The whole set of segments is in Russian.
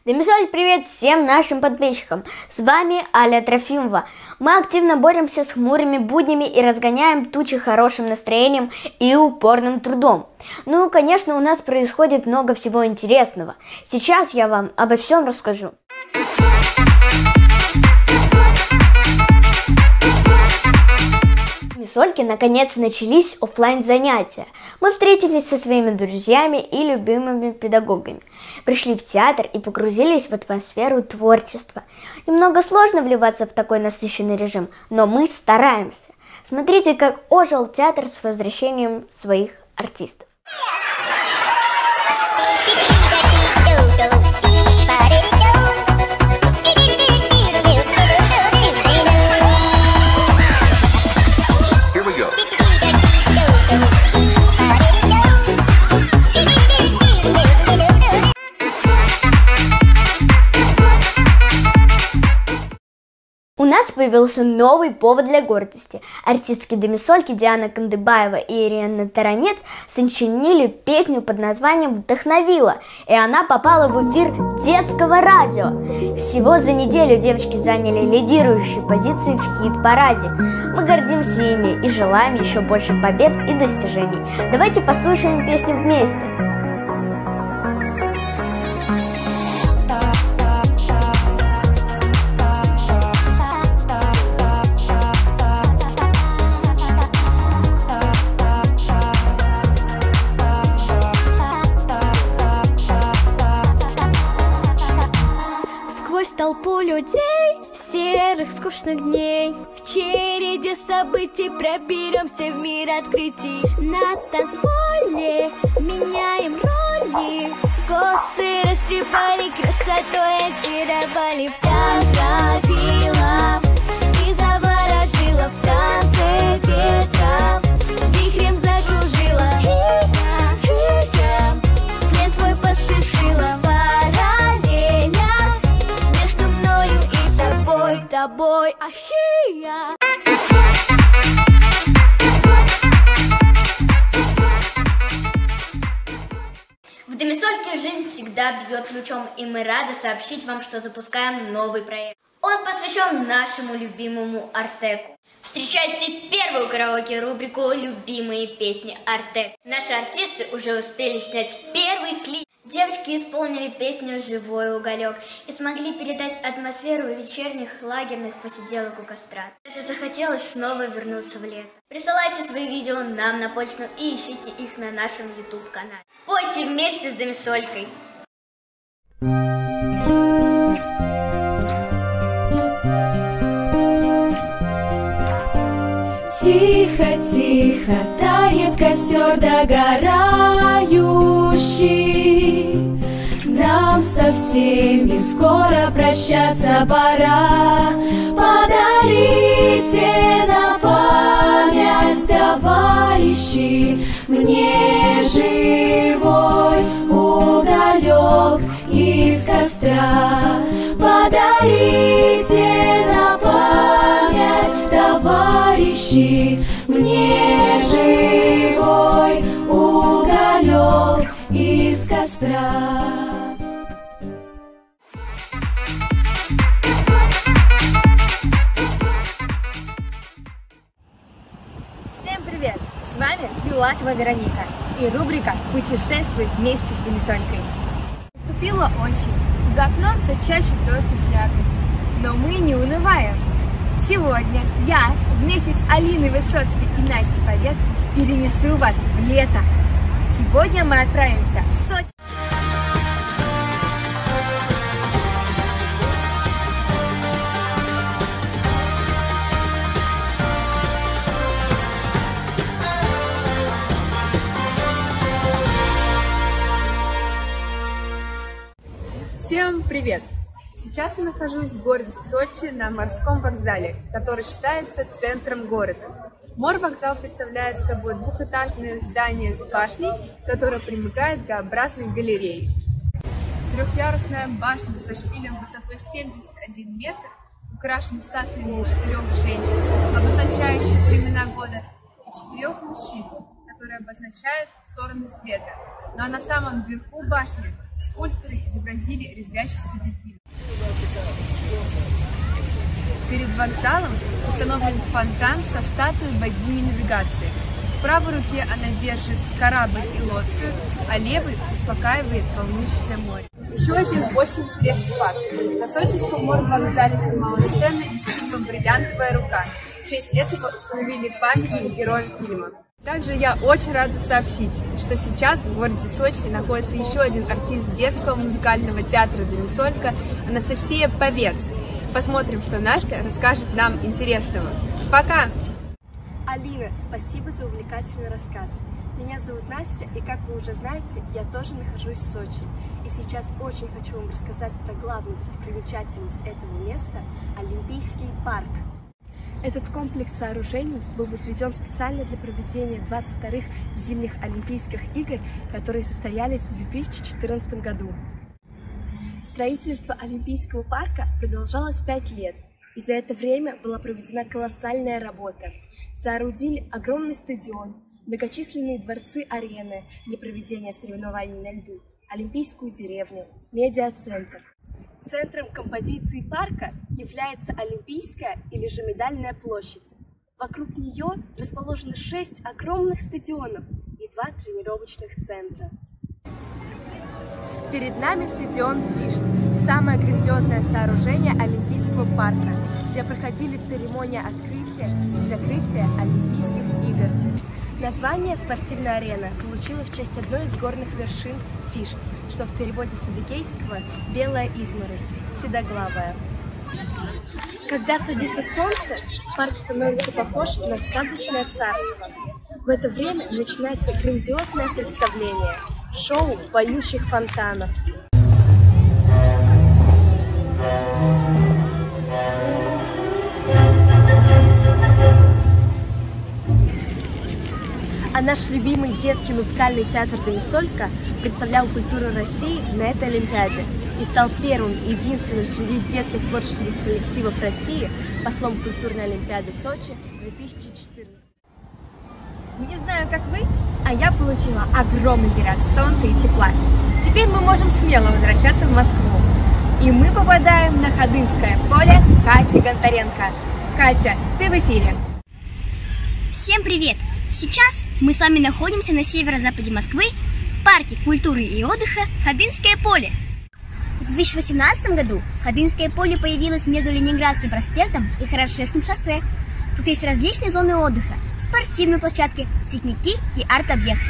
Демисоль, привет всем нашим подписчикам! С вами Аля Трофимова. Мы активно боремся с хмурыми буднями и разгоняем тучи хорошим настроением и упорным трудом. Ну, конечно, у нас происходит много всего интересного. Сейчас я вам обо всем расскажу. В Демисольке наконец начались офлайн занятия. Мы встретились со своими друзьями и любимыми педагогами. Пришли в театр и погрузились в атмосферу творчества. Немного сложно вливаться в такой насыщенный режим, но мы стараемся. Смотрите, как ожил театр с возвращением своих артистов. У нас появился новый повод для гордости. Артистки Демисольки Диана Кандыбаева и Ирина Таранец сочинили песню под названием «Вдохновила», и она попала в эфир детского радио. Всего за неделю девочки заняли лидирующие позиции в хит-параде. Мы гордимся ими и желаем еще больше побед и достижений. Давайте послушаем песню вместе. Толпу людей, серых, скучных дней, в череде событий проберемся в мир открытий. На танцполе меняем роли, косы растрепали, красотой очаровали. Вдохновила и заворожила в танце ветра, вихрем закружила. Клиент твой поспешила. Тобой, ахия. В Демисольке жизнь всегда бьет ключом, и мы рады сообщить вам, что запускаем новый проект. Он посвящен нашему любимому Артеку. Встречайте первую караоке-рубрику «Любимые песни Артек». Наши артисты уже успели снять первый клип. Девочки исполнили песню «Живой уголек» и смогли передать атмосферу вечерних лагерных посиделок у костра. Даже захотелось снова вернуться в лето. Присылайте свои видео нам на почту и ищите их на нашем YouTube-канале. Пойте вместе с Демисолькой! Тихо-тихо тает костер догорающий. Нам со всеми скоро прощаться пора. Подарите на память, товарищи, мне живой уголек из костра. Подарите на память, товарищи, мне живой уголек из костра. Всем привет! С вами Филатова Вероника и рубрика «Путешествуй вместе с Демисолькой». Наступила осень, за окном все чаще дождь и слякоть, но мы не унываем. Сегодня я вместе с Алиной Высоцкой и Настей Повец перенесу вас в лето. Сегодня мы отправимся в Сочи. Всем привет! Сейчас я нахожусь в городе Сочи на морском вокзале, который считается центром города. Морвокзал представляет собой двухэтажное здание с башней, которое примыкает к Г-образной галерее. Трехъярусная башня со шпилем высотой 71 метр, украшена статуями 4 женщин, обозначающих времена года, и 4 мужчин, которые обозначают стороны света. Ну а на самом верху башни Скульпторы изобразили резвящихся детей. Перед вокзалом установлен фонтан со статуей богини навигации. В правой руке она держит корабль и лодку, а левой успокаивает волнующееся море. Еще один очень интересный факт. На Сочинском морвокзале снималась сцена из фильма «Бриллиантовая рука». В честь этого установили памятник героям фильма. Также я очень рада сообщить, что сейчас в городе Сочи находится еще один артист детского музыкального театра «Домисолька» Анастасия Повец. Посмотрим, что Настя расскажет нам интересного. Пока! Алина, спасибо за увлекательный рассказ. Меня зовут Настя, и, как вы уже знаете, я тоже нахожусь в Сочи. И сейчас очень хочу вам рассказать про главную достопримечательность этого места – Олимпийский парк. Этот комплекс сооружений был возведен специально для проведения 22-х зимних Олимпийских игр, которые состоялись в 2014 году. Строительство Олимпийского парка продолжалось 5 лет, и за это время была проведена колоссальная работа. Соорудили огромный стадион, многочисленные дворцы-арены для проведения соревнований на льду, Олимпийскую деревню, медиацентр. Центром композиции парка является Олимпийская или же Медальная площадь. Вокруг нее расположены 6 огромных стадионов и 2 тренировочных центра. Перед нами стадион Фишт, самое грандиозное сооружение Олимпийского парка, где проходили церемония открытия и закрытия Олимпийских игр. Название «Спортивная арена» получила в честь одной из горных вершин Фишт, что в переводе с адыгейского «белая изморозь», «седоглавая». Когда садится солнце, парк становится похож на сказочное царство. В это время начинается грандиозное представление – шоу поющих фонтанов. А наш любимый детский музыкальный театр «Домисолька» представлял культуру России на этой Олимпиаде и стал первым и единственным среди детских творческих коллективов России послом культурной Олимпиады Сочи 2014. Не знаю, как вы, а я получила огромный заряд солнца и тепла. Теперь мы можем смело возвращаться в Москву. И мы попадаем на Ходынское поле Кати Гонтаренко. Катя, ты в эфире. Всем привет! Сейчас мы с вами находимся на северо-западе Москвы в парке культуры и отдыха Ходынское поле. В 2018 году Ходынское поле появилось между Ленинградским проспектом и Хорошевским шоссе. Тут есть различные зоны отдыха, спортивные площадки, пикники и арт-объекты.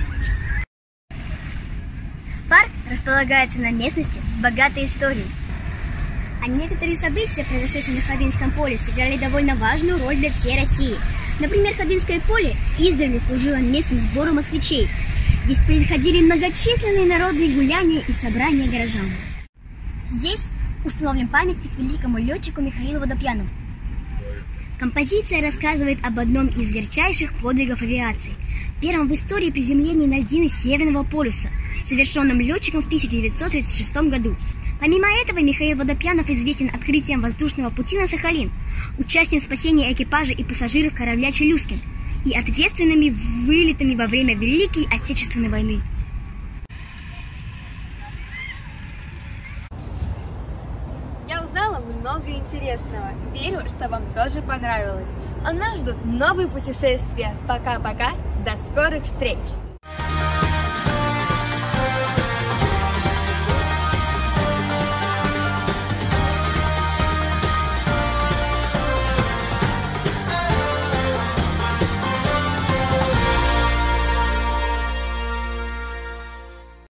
Парк располагается на местности с богатой историей. А некоторые события, произошедшие на Ходынском поле, сыграли довольно важную роль для всей России. Например, Ходынское поле издревле служило местом сбора москвичей. Здесь происходили многочисленные народные гуляния и собрания горожан. Здесь установлен памятник великому летчику Михаилу Водопьяну. Композиция рассказывает об одном из ярчайших подвигов авиации, первом в истории приземлении на льдины Северного полюса, совершенном летчиком в 1936 году. Помимо этого, Михаил Водопьянов известен открытием воздушного пути на Сахалин, участием в спасении экипажа и пассажиров корабля «Челюскин» и ответственными вылетами во время Великой Отечественной войны. Я узнала много интересного. Верю, что вам тоже понравилось. А нас ждут новые путешествия. Пока-пока. До скорых встреч!